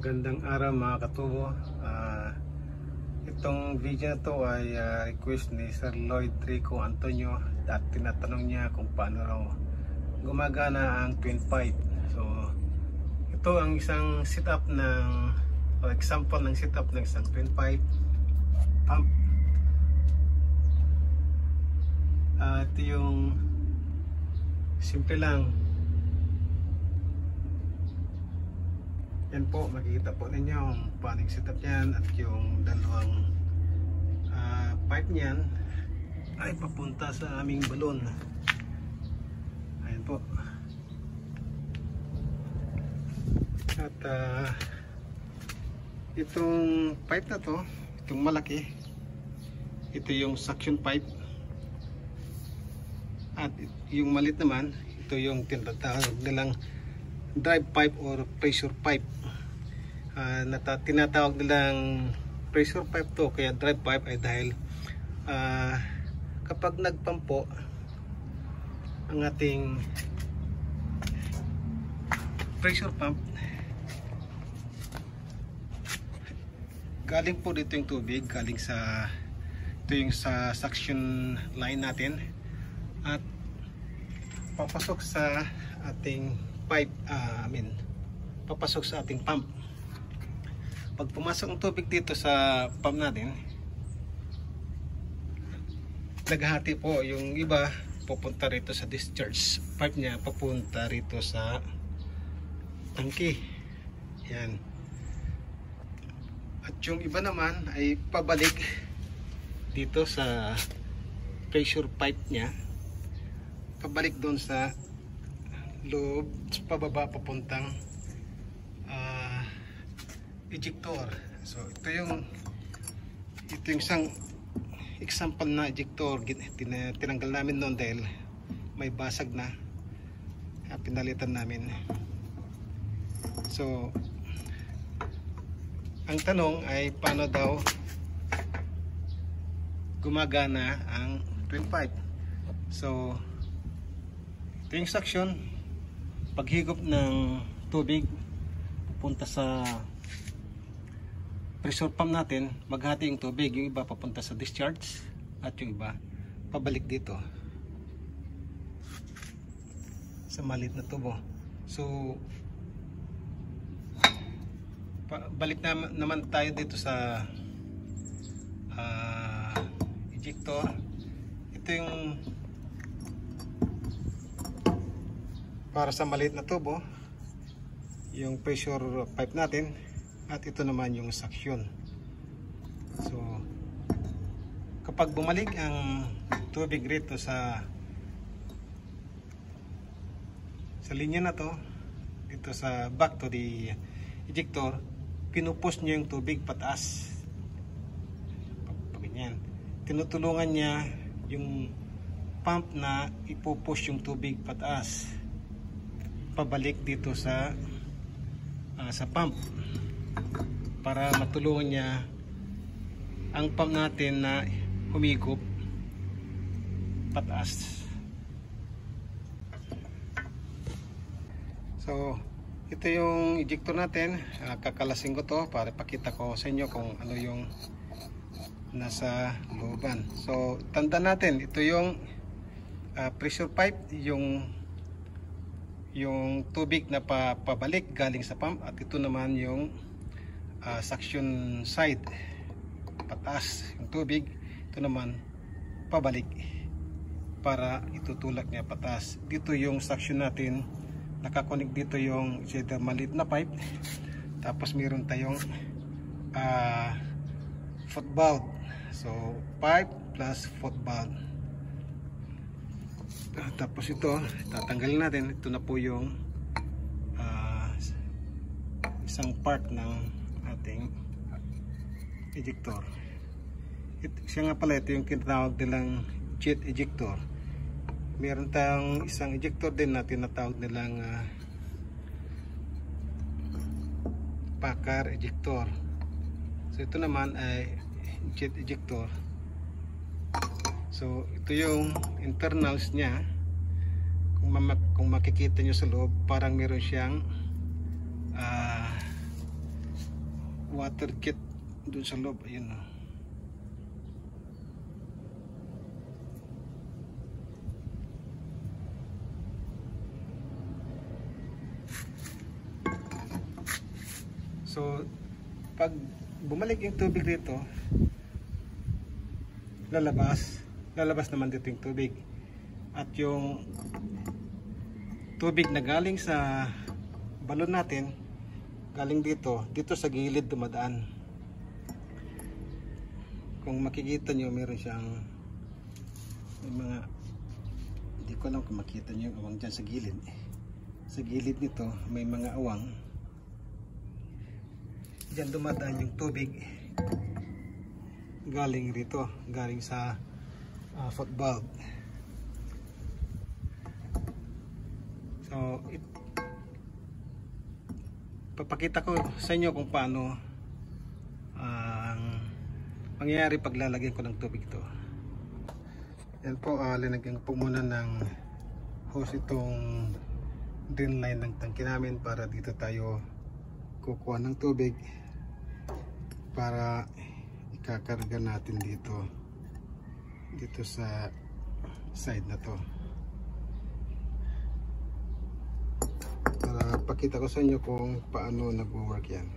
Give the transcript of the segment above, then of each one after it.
Magandang araw mga katubo. Itong video na to ay request ni Sir Lloyd Rico Antonio at tinatanong niya kung paano raw gumagana ang twin pipe. So ito ang isang setup ng example ng setup ng isang twin pipe pump. Ito yung simple lang. Yan po, makikita po ninyo yung paano yung setup yan at yung dalawang pipe niyan ay papunta sa aming balon. Ayan po. At itong pipe na to, itong malaki, ito yung suction pipe. At yung maliit naman, ito yung tinatawag nilang drive pipe or pressure pipe. Tinatawag nilang pressure pipe to, kaya drive pipe ay dahil kapag nagpampo ang ating pressure pump, galing po dito yung tubig, galing sa ito yung sa suction line natin at papasok sa ating pipe, papasok sa ating pump. Pag pumasok ang tubig dito sa pump natin, naghahati po, yung iba pupunta rito sa discharge pipe niya, papunta rito sa tangke. Yan. At yung iba naman ay pabalik dito sa pressure pipe niya, pabalik doon sa loob, pababa papuntang ejector. So ito yung isang example na ejector. Tinanggal namin noon dahil may basag na, pinalitan namin. So ang tanong ay paano daw gumagana ang twin pipe. So ito yung suction, paghigop ng tubig pupunta sa pressure pump natin, maghati yung tubig, yung iba papunta sa discharge at yung iba pabalik dito sa maliit na tubo. So balik naman tayo dito sa ejector. Ito yung para sa maliit na tubo, yung pressure pipe natin, at ito naman yung suction. So kapag bumalik ang tubig rito sa linya na to, dito sa back to the ejector, pinupush niya yung tubig pataas. Ganyan. Tinutulungan niya yung pump na ipupush yung tubig pataas pabalik dito sa pump, para matulungan niya ang pump natin na humigop pataas. So ito yung ejector natin. Kakalasin ko to para pakita ko sa inyo kung ano yung nasa looban. So tandaan natin, ito yung pressure pipe, yung tubig na pabalik galing sa pump, at ito naman yung suction side, pataas yung tubig, ito naman pabalik para itutulak niya pataas. Dito yung suction natin, nakakonik dito yung maliit na pipe, tapos meron tayong foot valve. So pipe plus foot valve. Tapos ito tatanggalin natin. Ito na po yung isang part ng ating ejector. Siya nga pala, ito yung tinatawag nilang jet ejector. Meron tayong isang ejector din na tinatawag nilang packer ejector. So ito naman ay jet ejector. So ito yung internals niya. Kung makikita nyo sa loob, parang meron siyang water jet dun sa loob. Ayun o. So pag bumalik yung tubig dito, lalabas naman dito yung tubig, at yung tubig na galing sa balon natin, galing dito sa gilid dumadaan. Kung makikita nyo, meron siyang may mga, hindi ko alam kung makita nyo yung awang dyan sa gilid. Sa gilid nito may mga awang, dyan dumadaan yung tubig galing rito, galing sa foot valve. So papakita ko sa inyo kung paano ang mangyayari pag lalagyan ko ng tubig to. Yan po, linagyan po muna ng hose itong drain line ng tangke namin para dito tayo kukuha ng tubig para ikakarga natin dito sa side na to. Para pakita ko sa inyo kung paano nag-work yan.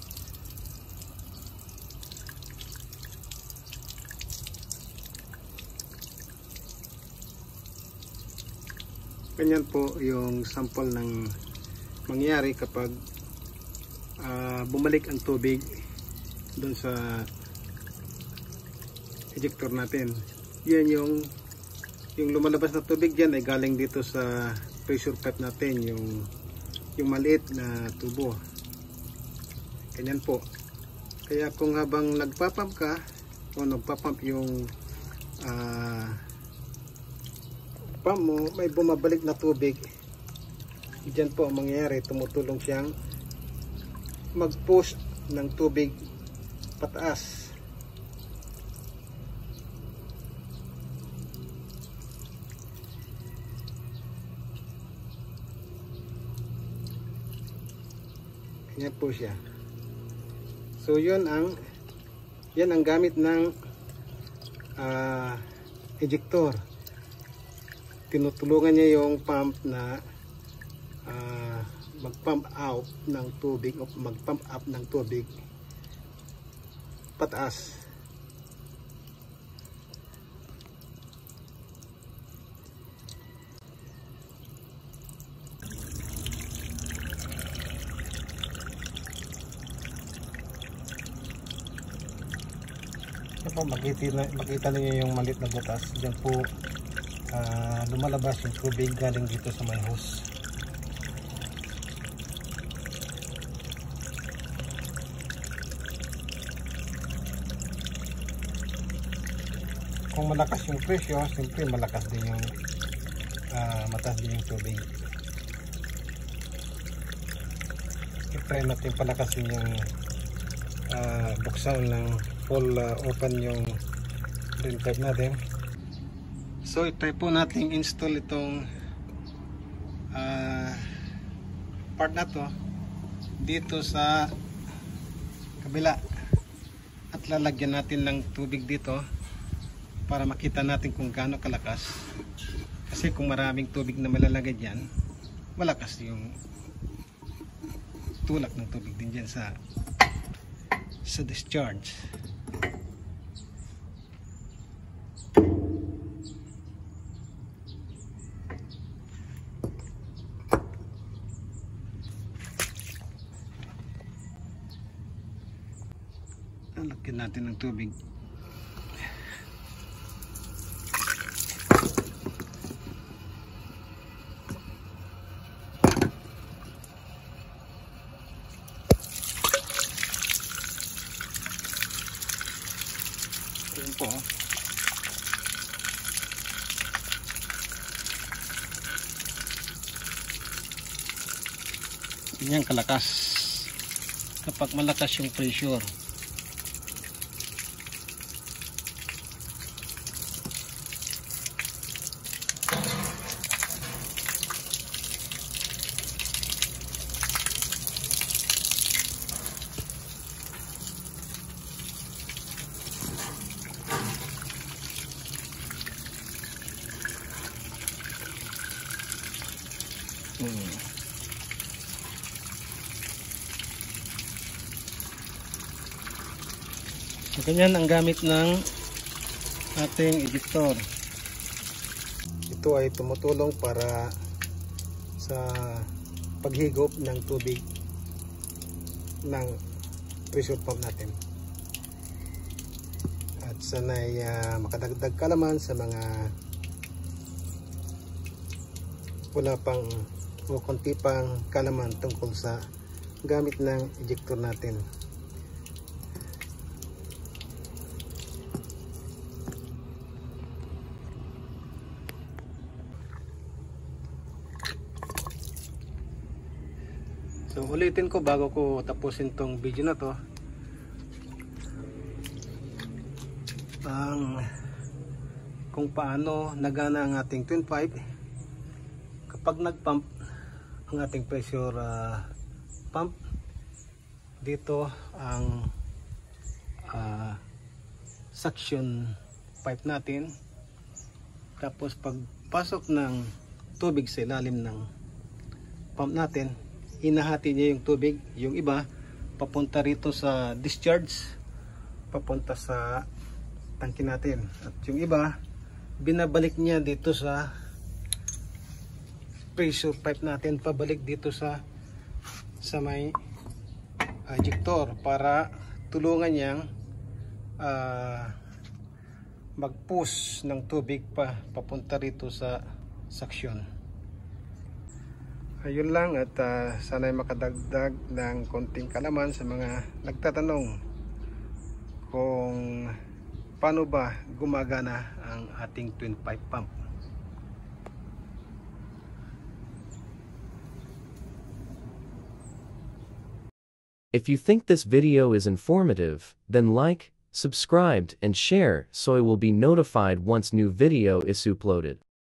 Ganyan po yung sample ng mangyayari kapag bumalik ang tubig doon sa ejector natin. Yan yung lumalabas na tubig dyan ay galing dito sa pressure pipe natin, yung maliit na tubo. Ganyan po. Kaya kung habang nagpapump ka o nagpapump yung pump mo, may bumabalik na tubig, dyan po ang mangyayari, tumutulong siyang mag-push ng tubig pataas. Yan po siya. So yan ang gamit ng ejector. Tinutulungan niya yung pump na mag-pump out ng tubig o mag-pump up ng tubig pataas. Po, makita niyo yung maliit na butas. Diyan po lumalabas yung tubig galing dito sa may hose. Kung malakas yung presyo, siyempre malakas din yung mataas din yung tubig. I-try natin palakasin yung buksan ng full open yung drain pipe natin. So i-try po natin install itong part na to dito sa kabila, at lalagyan natin ng tubig dito para makita natin kung gaano kalakas. Kasi kung maraming tubig na malalagay dyan, malakas yung tulak ng tubig din dyan sa discharge. Lagyan natin ng tubig. Ayan po. Ganyan kalakas kapag malakas yung pressure. So, ganyan ang gamit ng ating ejector. Ito ay tumutulong para sa paghigop ng tubig ng pressure pump natin. At sanay makadagdag kalaman sa mga wala pang o konti pang kalaman tungkol sa gamit ng ejector natin. So ulitin ko bago ko tapusin tong video na to, kung paano nagana ang ating twin pipe kapag nagpump ang ating pressure pump. Dito ang suction pipe natin, tapos pagpasok ng tubig sa ilalim ng pump natin, hinahati niya yung tubig, yung iba papunta rito sa discharge, papunta sa tangke natin, at yung iba binabalik niya dito sa pressure pipe natin, pabalik dito sa may ejector para tulungan niyang mag-push ng tubig papunta rito sa suction. Ayun lang, at sana'y makadagdag ng konting kalaman sa mga nagtatanong kung paano ba gumagana ang ating twin pipe pump. If you think this video is informative, then like, subscribe, and share so I will be notified once new video is uploaded.